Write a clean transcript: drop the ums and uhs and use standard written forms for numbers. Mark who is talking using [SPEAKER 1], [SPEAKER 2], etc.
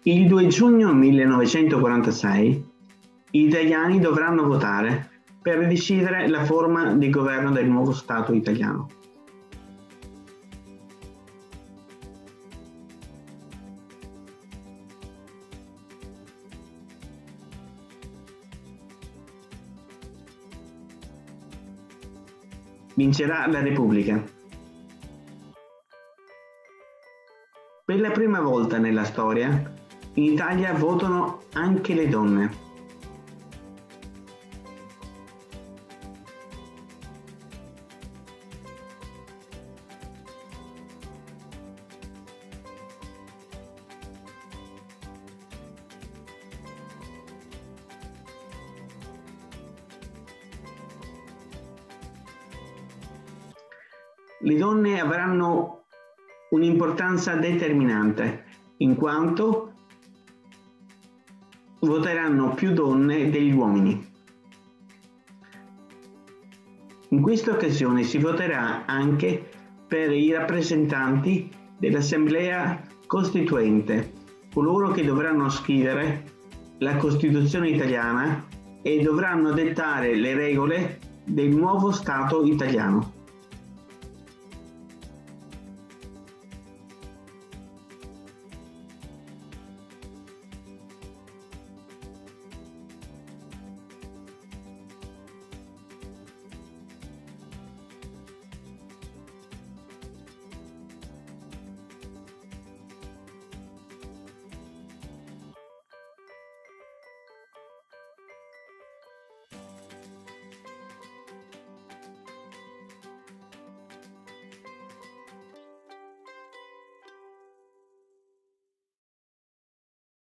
[SPEAKER 1] Il 2 giugno 1946 gli italiani dovranno votare per decidere la forma di governo del nuovo Stato italiano. Vincerà la Repubblica. Per la prima volta nella storia, in Italia votano anche le donne. Le donne avranno un'importanza determinante, in quanto voteranno più donne degli uomini. In questa occasione si voterà anche per i rappresentanti dell'Assemblea Costituente, coloro che dovranno scrivere la Costituzione italiana e dovranno dettare le regole del nuovo Stato italiano.